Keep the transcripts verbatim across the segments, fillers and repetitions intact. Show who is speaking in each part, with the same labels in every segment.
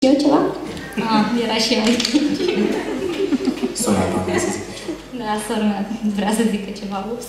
Speaker 1: Eu ceva? Ah, era și aici.
Speaker 2: Sora ta vrea să zică ceva.
Speaker 1: Da, sora mea vrea să zică ceva, ups.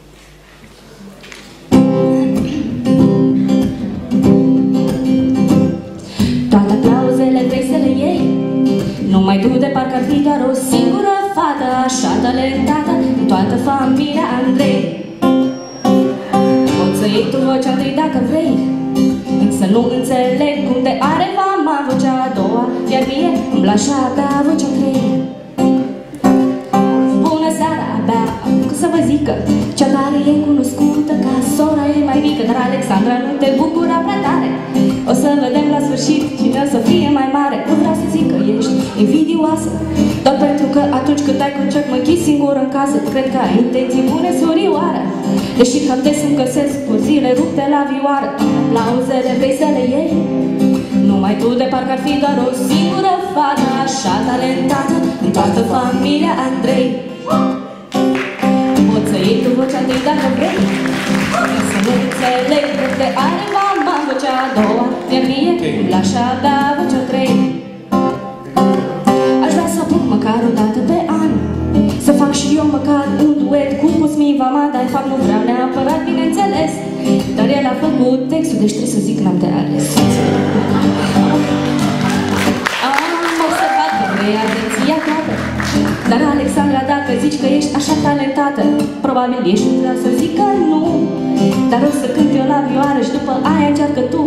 Speaker 1: Toate aplauzele vrei să le iei, numai tu de parcă ar fi doar o singură fată, așa talentată în toată familia Andrei. Poți să iei tu vocea întâi dacă vrei, însă nu înțeleg cum te are mama vocea a doua, iar mie îmi place abia vocea trei. Bună seara, abia apuc să vă zică cea care e cunoscută ca sora ei mai mică, dar Alexandra nu te bucura prea tare. O să vedem la sfârșit cine o să fie mai mare. Nu vreau să zic că ești invidioasă, doar pentru că atunci când ai concert mă închis singur în casă. Cred că ai intenții bune, surioară, deși cam des îmi găsesc cu zile rupte la vioară. Aplauzele vrei să le iei, numai tu de parcă ar fi doar o singură fată, așa talentată în toată familia Andrei. Poți să iei tu vocea întâi dacă vrei, să nu înțeleg cum te are mama vocea a doua, iar mie îmi lași abia vocea trei. Aș vrea să apuc măcar o dată pe an să fac și eu măcar un duet cu Cosmin Vama, dar în fapt nu vreau neapărat, bineînțeles, dar el a făcut textul, deci trebuie să zic n-am de ales. Am observat că vrei atenția toată, dar Alexandra, dacă zici că ești așa talentată, probabil ești vrea să zic că nu, dar o să cânt eu la vioară și după aia încearcă tu.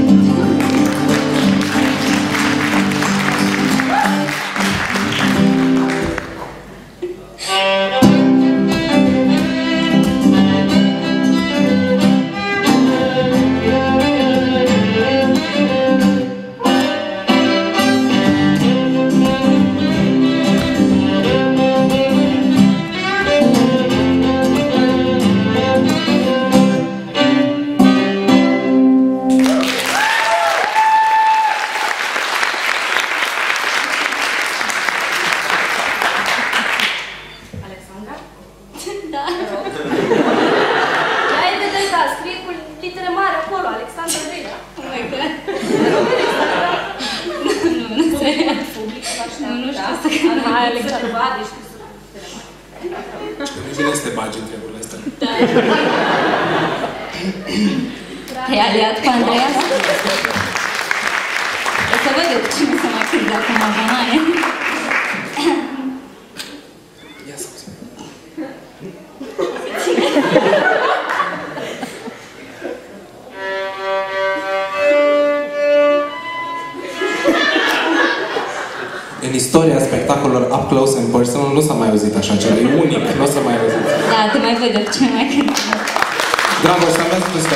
Speaker 2: Bine să te bagi în treburile astea.
Speaker 1: Da. Te-ai aliat cu Andreea? O să văd eu cine să mai cânt acum abonaie.
Speaker 2: Ia să auzi. În istoria spectacolelor Up Close and Personal nu s-a mai auzit așa ceva, e unic, nu o să mai auzit.
Speaker 1: Da, te mai văd eu cine mai cânt.
Speaker 2: Dragoș, să aveți